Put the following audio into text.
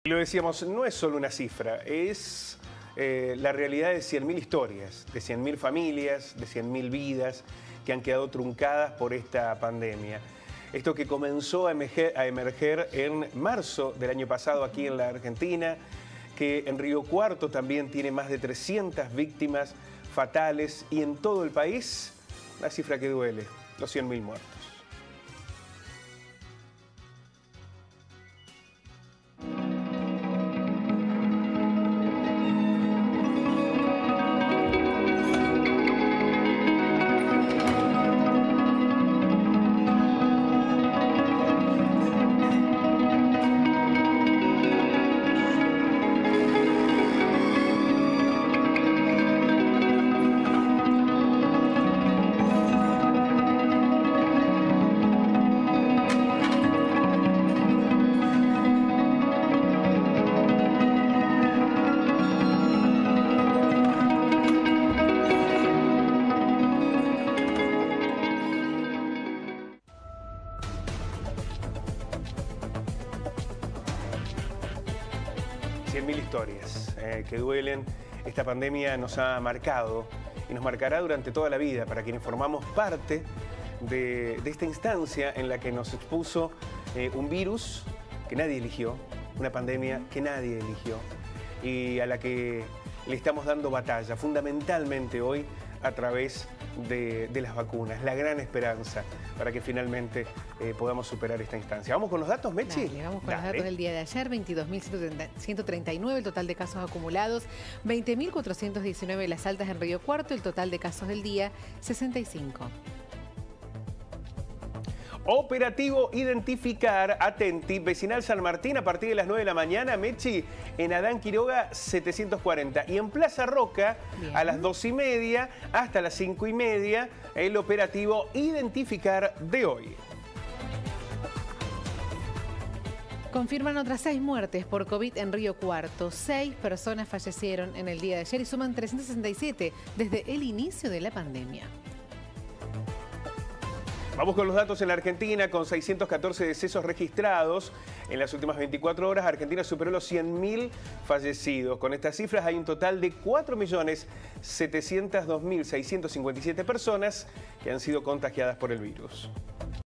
Lo decíamos, no es solo una cifra, es la realidad de 100.000 historias, de 100.000 familias, de 100.000 vidas que han quedado truncadas por esta pandemia. Esto que comenzó a emerger en marzo del año pasado aquí en la Argentina, que en Río Cuarto también tiene más de 300 víctimas fatales y en todo el país, una cifra que duele, los 100.000 muertos. Mil historias que duelen. Esta pandemia nos ha marcado y nos marcará durante toda la vida para quienes formamos parte de esta instancia en la que nos expuso un virus que nadie eligió, una pandemia que nadie eligió y a la que le estamos dando batalla fundamentalmente hoy a través de las vacunas, la gran esperanza para que finalmente podamos superar esta instancia. ¿Vamos con los datos, Mechi? Dale, vamos con los datos del día de ayer. 22.139 el total de casos acumulados, 20.419 las altas en Río Cuarto, el total de casos del día, 65. Operativo Identificar, atenti, vecinal San Martín a partir de las 9 de la mañana, Mechi, en Adán Quiroga 740. Y en Plaza Roca, bien, a las 2:30 hasta las 5:30, el operativo Identificar de hoy. Confirman otras 6 muertes por COVID en Río Cuarto. 6 personas fallecieron en el día de ayer y suman 367 desde el inicio de la pandemia. Vamos con los datos en la Argentina, con 614 decesos registrados. En las últimas 24 horas, Argentina superó los 100.000 fallecidos. Con estas cifras hay un total de 4.702.657 personas que han sido contagiadas por el virus.